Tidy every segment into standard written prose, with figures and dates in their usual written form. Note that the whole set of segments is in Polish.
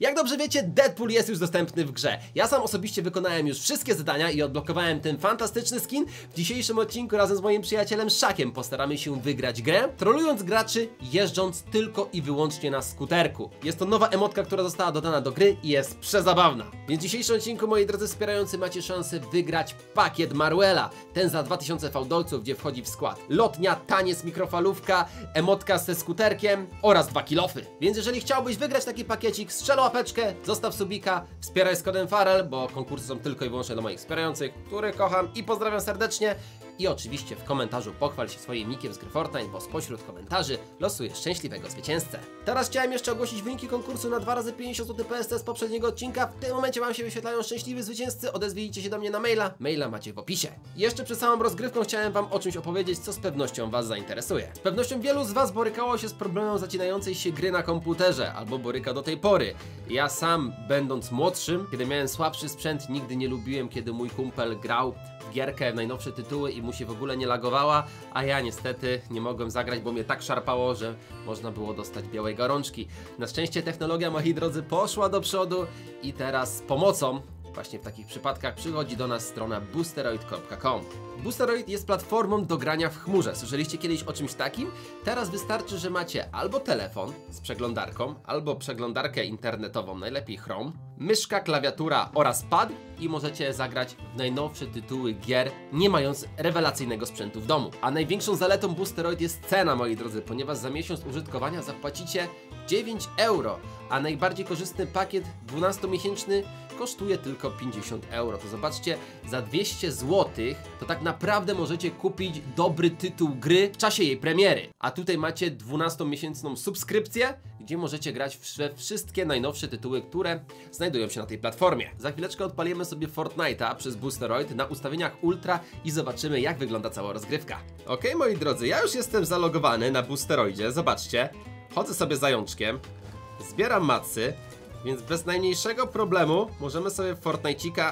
Jak dobrze wiecie, Deadpool jest już dostępny w grze. Ja sam osobiście wykonałem już wszystkie zadania i odblokowałem ten fantastyczny skin. W dzisiejszym odcinku razem z moim przyjacielem Szakiem postaramy się wygrać grę, trolując graczy, jeżdżąc tylko i wyłącznie na skuterku. Jest to nowa emotka, która została dodana do gry i jest przezabawna. Więc w dzisiejszym odcinku, moi drodzy wspierający, macie szansę wygrać pakiet Marwela. Ten za 2000 fałdolców, gdzie wchodzi w skład lotnia, taniec, mikrofalówka, emotka ze skuterkiem oraz 2 kilofy. Więc jeżeli chciałbyś wygrać taki pakiecik, strzel łapeczkę, zostaw subika, wspieraj z kodem Farel, bo konkursy są tylko i wyłącznie dla moich wspierających, których kocham i pozdrawiam serdecznie. I oczywiście w komentarzu pochwal się swoim nickiem z gry Fortnite, bo spośród komentarzy losuję szczęśliwego zwycięzcę. Teraz chciałem jeszcze ogłosić wyniki konkursu na 2 razy 50 zł PST z poprzedniego odcinka. W tym momencie wam się wyświetlają szczęśliwi zwycięzcy. Odezwijcie się do mnie na maila. Maila macie w opisie. I jeszcze przed samą rozgrywką chciałem wam o czymś opowiedzieć, co z pewnością was zainteresuje. Z pewnością wielu z was borykało się z problemem zacinającej się gry na komputerze, albo boryka do tej pory. Ja sam, będąc młodszym, kiedy miałem słabszy sprzęt, nigdy nie lubiłem, kiedy mój kumpel grał w gierkę, w najnowsze tytuły i mu się w ogóle nie lagowała, a ja niestety nie mogłem zagrać, bo mnie tak szarpało, że można było dostać białej gorączki. Na szczęście technologia, moi drodzy, poszła do przodu i teraz z pomocą właśnie w takich przypadkach przychodzi do nas strona boosteroid.com. Boosteroid jest platformą do grania w chmurze. Słyszeliście kiedyś o czymś takim? Teraz wystarczy, że macie albo telefon z przeglądarką, albo przeglądarkę internetową, najlepiej Chrome, myszka, klawiatura oraz pad i możecie zagrać w najnowsze tytuły gier, nie mając rewelacyjnego sprzętu w domu. A największą zaletą Boosteroid jest cena, moi drodzy, ponieważ za miesiąc użytkowania zapłacicie 9 euro, a najbardziej korzystny pakiet 12-miesięczny kosztuje tylko 50 euro. To zobaczcie, za 200 zł to tak naprawdę możecie kupić dobry tytuł gry w czasie jej premiery. A tutaj macie 12-miesięczną subskrypcję, gdzie możecie grać we wszystkie najnowsze tytuły, które znajdują się na tej platformie. Za chwileczkę odpalimy sobie Fortnite'a przez Boosteroid na ustawieniach Ultra i zobaczymy, jak wygląda cała rozgrywka. Okej, moi drodzy, ja już jestem zalogowany na Boosteroidzie. Zobaczcie, chodzę sobie zajączkiem, zbieram macy, więc bez najmniejszego problemu możemy sobie w Fortnite'cika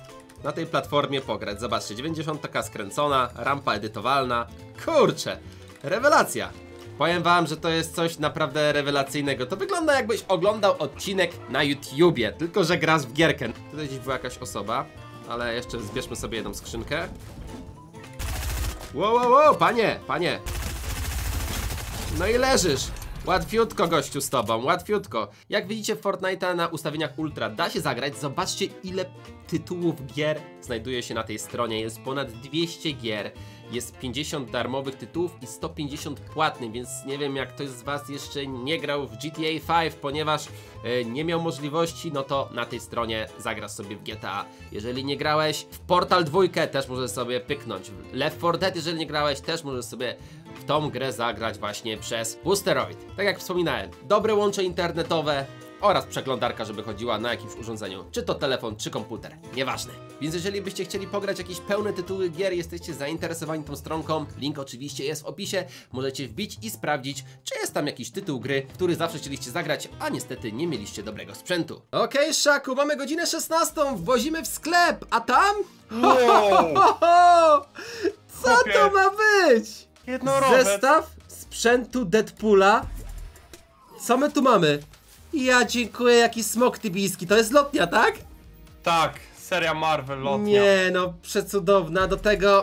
na tej platformie pograć. Zobaczcie, 90 taka skręcona, rampa edytowalna. Kurczę, rewelacja. Powiem wam, że to jest coś naprawdę rewelacyjnego. To wygląda, jakbyś oglądał odcinek na YouTubie, tylko że grasz w gierkę. Tutaj gdzieś była jakaś osoba, ale jeszcze zbierzmy sobie jedną skrzynkę. Wow, panie. No i leżysz. Łatwiutko, gościu, z tobą, łatwiutko. Jak widzicie, w Fortnite'a na ustawieniach Ultra da się zagrać. Zobaczcie, ile tytułów gier znajduje się na tej stronie. Jest ponad 200 gier, jest 50 darmowych tytułów i 150 płatnych, więc nie wiem, jak ktoś z was jeszcze nie grał w GTA 5, ponieważ nie miał możliwości, no to na tej stronie zagrasz sobie w GTA. Jeżeli nie grałeś w Portal 2, też możesz sobie pyknąć. Left 4 Dead, jeżeli nie grałeś, też możesz sobie w tą grę zagrać właśnie przez Boosteroid. Tak jak wspominałem, dobre łącze internetowe oraz przeglądarka, żeby chodziła na jakimś urządzeniu, czy to telefon, czy komputer, nieważne. Więc jeżeli byście chcieli pograć jakieś pełne tytuły gier, jesteście zainteresowani tą stronką, link oczywiście jest w opisie, możecie wbić i sprawdzić, czy jest tam jakiś tytuł gry, w który zawsze chcieliście zagrać, a niestety nie mieliście dobrego sprzętu. Okej, Szaku, mamy godzinę 16, wwozimy w sklep, a tam? Wow. Co to ma być? Jednorożec. Zestaw sprzętu Deadpoola. Co my tu mamy? Ja dziękuję, jaki smok tybijski. To jest lotnia, tak? Tak, seria Marvel lotnia. Nie no, przecudowna. Do tego...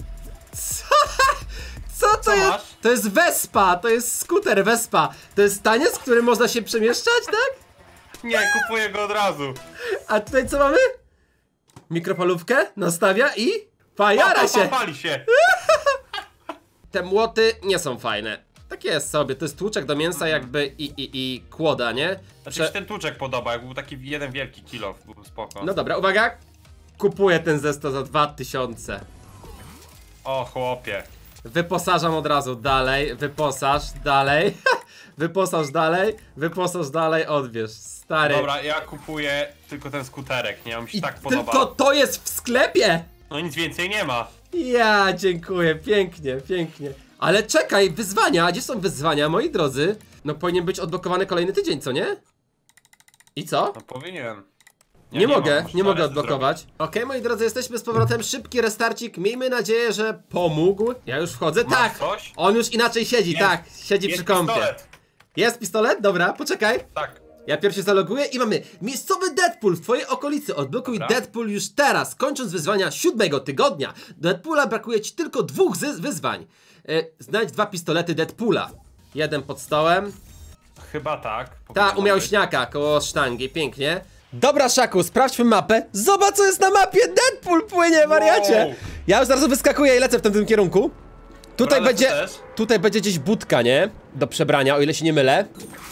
Co to jest? Masz? To jest Vespa, to jest skuter Vespa. To jest taniec, którym można się przemieszczać, tak? Nie, kupuję go od razu. A tutaj co mamy? Mikrofalówkę nastawia i... Pajara się! Pali się. Te młoty nie są fajne. Tak jest sobie, to jest tłuczek do mięsa jakby i kłoda, nie? Znaczy mi się ten tłuczek podoba, jak był taki jeden wielki kilo, był spoko. No dobra, uwaga! Kupuję ten zestaw za 2000. O chłopie. Wyposażam od razu dalej, wyposaż dalej. Wyposaż dalej, odbierz, stary. Dobra, ja kupuję tylko ten skuterek, nie? On mi się tak podoba. Tylko to jest w sklepie! No nic więcej nie ma. Ja dziękuję, pięknie. Ale czekaj, wyzwania, gdzie są wyzwania, moi drodzy? No powinien być odblokowany kolejny tydzień, co nie? I co? No powinien. Nie mogę odblokować. Okej, moi drodzy, jesteśmy z powrotem. Szybki restarcik. Miejmy nadzieję, że pomógł. Ja już wchodzę. Masz tak! coś? On już inaczej siedzi, Jest. tak. Siedzi Jest przy kąpie. pistolet. Jest pistolet? Dobra, poczekaj. Tak. Ja pierwszy zaloguję i mamy miejscowy Deadpool w twojej okolicy. Odblokuj Dobra. Deadpool już teraz, kończąc wyzwania 7 tygodnia. Do Deadpoola brakuje ci tylko 2 wyzwań. Znajdź 2 pistolety Deadpoola. Jeden pod stołem. Chyba tak. Ta, umiał śniaka koło sztangi, pięknie. Dobra, Szaku, sprawdźmy mapę. Zobacz, co jest na mapie. Deadpool płynie, wariacie. Wow. Ja już zaraz wyskakuję i lecę w tym kierunku. Tutaj Dobra, będzie, lecę też. tutaj będzie gdzieś budka, nie? Do przebrania, o ile się nie mylę.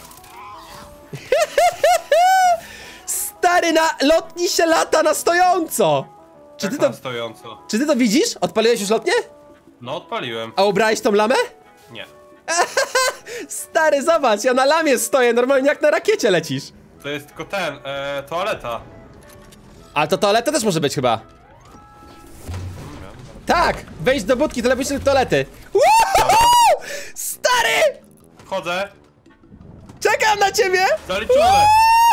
Stary, na lotni się lata na stojąco. Czy ty to stojąco? Czy ty to widzisz? Odpaliłeś już lotnię? No, odpaliłem. A ubrałeś tą lamę? Nie. Stary, zobacz, ja na lamie stoję, normalnie jak na rakiecie lecisz. To jest tylko ten, toaleta. Ale to toaleta też może być chyba. Tak! Wejść do budki, telewizyjnej toalety. Woohoo! Stary! Wchodzę. Czekam na ciebie! Zaliczone.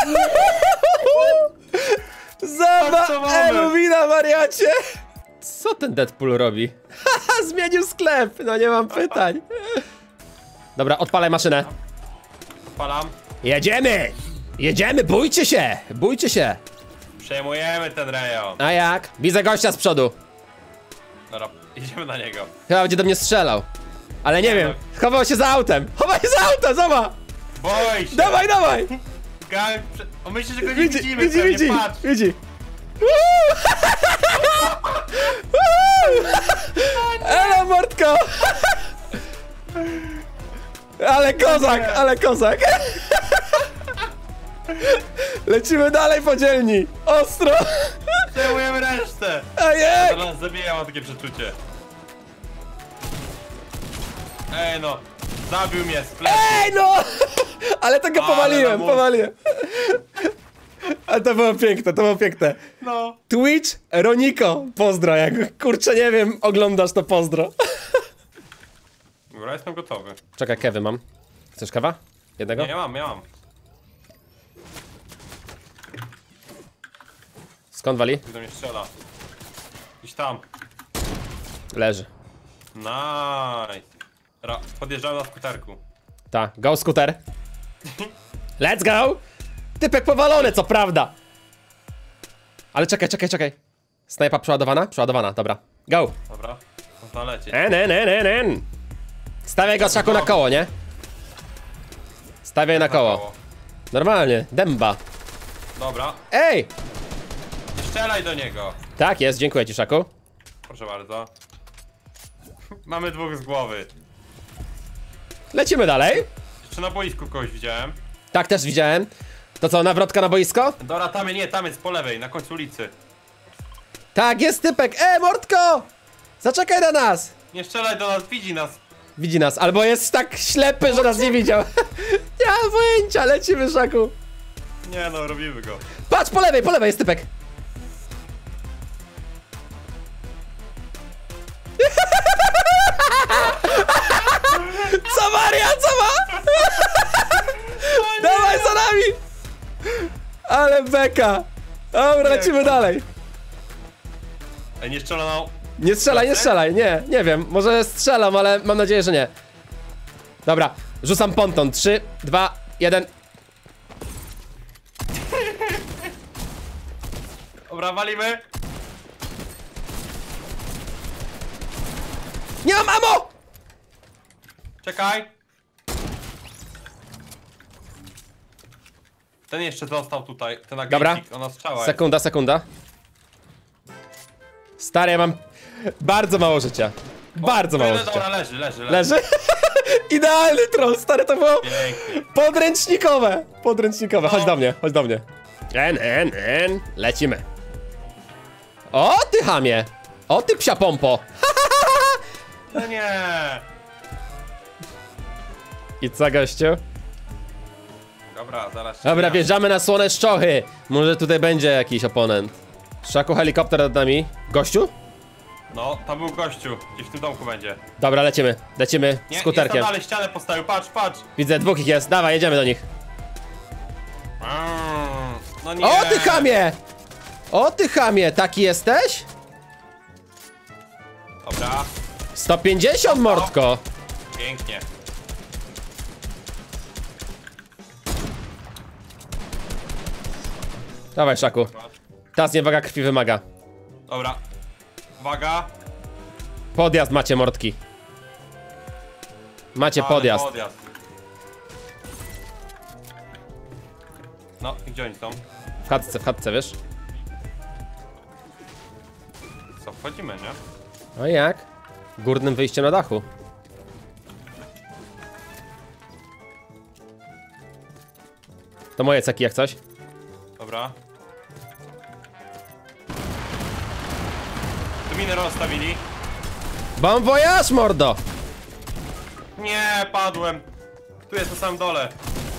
Zobacz, co mamy? Elumina, wariacie! Co ten Deadpool robi? Haha, zmienił sklep, no nie mam pytań. Dobra, odpalaj maszynę. Odpalam. Jedziemy! Jedziemy, bójcie się! Bójcie się! Przejmujemy ten rejon. A jak? Widzę gościa z przodu. Dobra, idziemy na niego. Chyba będzie do mnie strzelał. Ale nie wiem, chował się za autem. Chowaj się za autem, zobacz! Boj się. Dawaj, dawaj! Gang, on myśli, że go nie widzimy. widzi, pewnie, widzi, patrz. widzi. Elo, mordko! Ale kozak, ale kozak! Lecimy dalej po dzielni! Ostro! Przejmujemy resztę. Ojej! To nas zabija, mam takie przeczucie. Ej no, zabił mnie z plecy. Ej no! Ale tego Ale powaliłem, na mózg. powaliłem. Ale to było piękne, to było piękne. No. Twitch, Roniko, pozdro, jak kurczę nie wiem, oglądasz to pozdro. Dobra, jestem gotowy. Czekaj, kewy mam. Chcesz kawa? Jednego? Nie, ja mam. Skąd wali? Do mnie strzela. Gdzieś tam. Leży. Nice. Podjeżdżałem na skuterku. Ta, go skuter. Let's go! Typek powalony, co prawda. Ale czekaj. Snajpa przeładowana? Przeładowana, dobra. Go! Dobra, można lecieć. En. Stawiaj go, Szaku, na koło, nie? Stawiaj na koło. Normalnie, dęba. Dobra, Ej! nie strzelaj do niego. Tak jest, dziękuję ci, Szaku. Proszę bardzo. Mamy dwóch z głowy. Lecimy dalej. Jeszcze na boisku kogoś widziałem. Tak, też widziałem. To co, nawrotka na boisko? Dobra, tam jest po lewej, na końcu ulicy. Tak, jest typek. Mordko! Zaczekaj na nas! Nie strzelaj do nas, widzi nas. Widzi nas, albo jest tak ślepy, że nas nie widział. Nie mam pojęcia, lecimy, Szaku. Nie no, robimy go. Patrz, po lewej jest typek. Co Maria, co ma? Dawaj za nami! Ale beka. Dobra, lecimy dalej. Ej, nie strzela na... Nie strzelaj, nie wiem, może strzelam, ale mam nadzieję, że nie. Dobra, rzucam ponton, 3, 2, 1. Dobra, walimy. Nie mam ammo! Czekaj. Ten jeszcze został tutaj, ten Dobra. agresik, ona strzała jest. Sekunda. Stary, ja mam bardzo mało życia. Bardzo mało życia. Dobra, leży. Leży? Idealny troll, stary, to było Pięknie. podręcznikowe. Chodź do mnie. Lecimy. O, ty chamie. O, ty psia pompo. No nie. I co, gościu? Dobra, zaraz. Dobra, wjeżdżamy na słone szczochy. Może tutaj będzie jakiś oponent. Szaku, helikopter nad nami. Gościu? No, tam był gościu. Gdzieś w tym domku będzie. Dobra, lecimy Nie, skuterkiem. jest tam dalej, ścianę postawił, patrz. Widzę, 2 ich jest, dawaj, jedziemy do nich. No nie. O ty chamie, taki jesteś? Dobra, 150, mordko. pięknie. Dawaj, Szaku. Ta zniewaga krwi wymaga. Dobra. Uwaga. Podjazd macie, mordki. Macie Ale podjazd. No, i gdzie oni są? W chatce, wiesz? Co, wchodzimy, nie? No i jak? Górnym wyjściem na dachu. To moje ceki jak coś. Dobra. Tu minę rozstawili. Bon voyage, mordo! Nie, padłem. Tu jest na samym dole.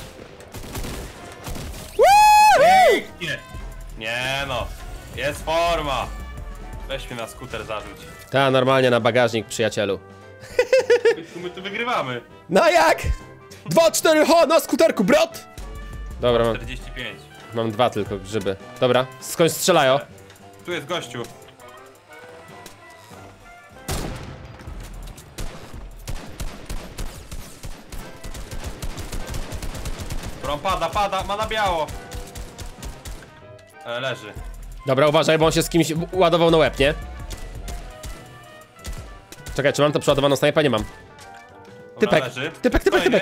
Pięknie. Nie no. Jest forma. Weź mnie na skuter zarzuć. Ta, normalnie na bagażnik, przyjacielu. My tu wygrywamy. No jak? 2, 4, ho, na skuterku, brat! Dobra, 45. mam 2 tylko grzyby. Dobra, skąd strzelają? Tu jest gościu. Brom pada, ma na biało. Leży. Dobra, uważaj, bo on się z kimś ładował na łeb, nie? Czekaj, czy mam to przeładowaną snajpę? Nie mam. Dobra, Typek, leży. typek. Kolejny.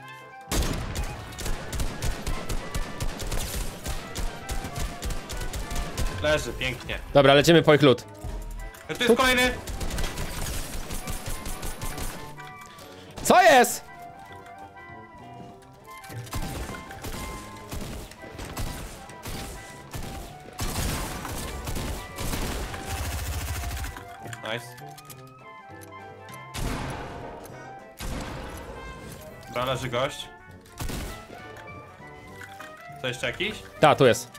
Leży, pięknie. Dobra, lecimy po ich lód. Tu jest kolejny. Co jest? Nice. Dobra, leży gość. Co jeszcze jakiś? Ta, tu jest.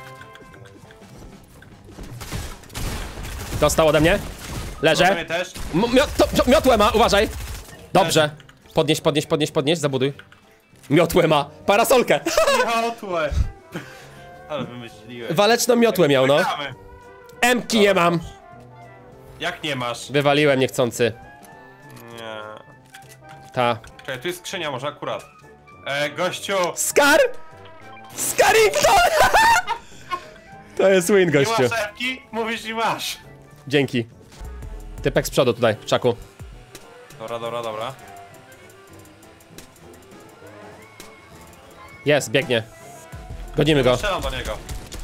Dostał ode mnie. Leżę. Mnie też. Miotłę ma, uważaj. Dobrze. Podnieś, zabuduj. Miotłę ma. Parasolkę. Miotłę. Ale wymyśliłem. Waleczną miotłę miał, no. Wygramy. Emki nie mam. Jak nie masz? Wywaliłem niechcący. Nie. Ta. Czekaj, tu jest skrzynia może akurat. Gościu! Skar! Scarrington! To jest win, Nie gościu. masz epki? Mówisz i masz. Dzięki. Typek z przodu tutaj, Czaku. Dobra. Jest, biegnie. Godzimy go. Strzelam do niego.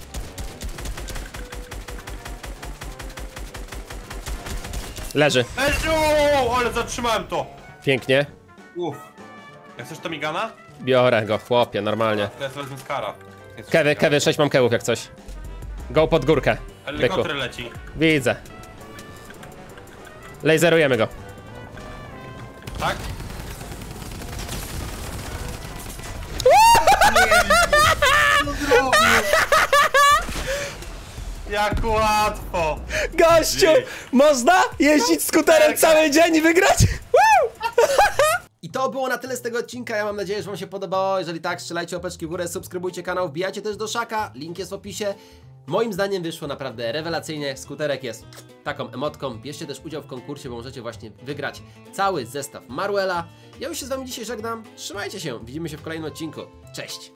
Leży. Leżu! Ale zatrzymałem to. Pięknie. Uff. Jak chcesz to migana? Biorę go, chłopie, normalnie. To ja sobie wezmę skara. Kewy, 6 mam kełów jak coś. Go pod górkę. Helikopter leci. Widzę. Laserujemy go. Tak? Jak łatwo! Gościu! Można jeździć skuterem cały dzień i wygrać? I to było na tyle z tego odcinka, ja mam nadzieję, że wam się podobało. Jeżeli tak, strzelajcie łapeczki w górę, subskrybujcie kanał, wbijajcie też do Szaka, link jest w opisie. Moim zdaniem wyszło naprawdę rewelacyjnie, skuterek jest taką emotką. Bierzcie też udział w konkursie, bo możecie właśnie wygrać cały zestaw Marwella. Ja już się z wami dzisiaj żegnam, trzymajcie się, widzimy się w kolejnym odcinku, cześć!